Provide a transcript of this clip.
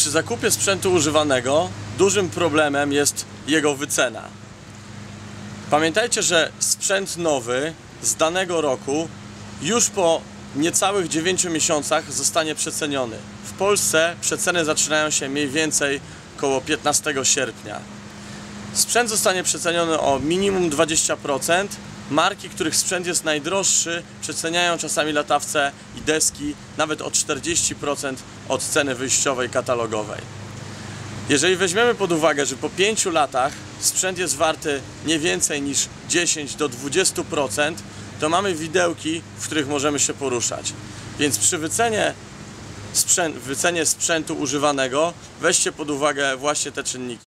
Przy zakupie sprzętu używanego dużym problemem jest jego wycena. Pamiętajcie, że sprzęt nowy z danego roku już po niecałych 9 miesiącach zostanie przeceniony. W Polsce przeceny zaczynają się mniej więcej około 15 sierpnia. Sprzęt zostanie przeceniony o minimum 20%. Marki, których sprzęt jest najdroższy, przeceniają czasami latawce i deski nawet o 40% od ceny wyjściowej katalogowej. Jeżeli weźmiemy pod uwagę, że po 5 latach sprzęt jest warty nie więcej niż 10 do 20%, to mamy widełki, w których możemy się poruszać. Więc przy wycenie sprzętu używanego weźcie pod uwagę właśnie te czynniki.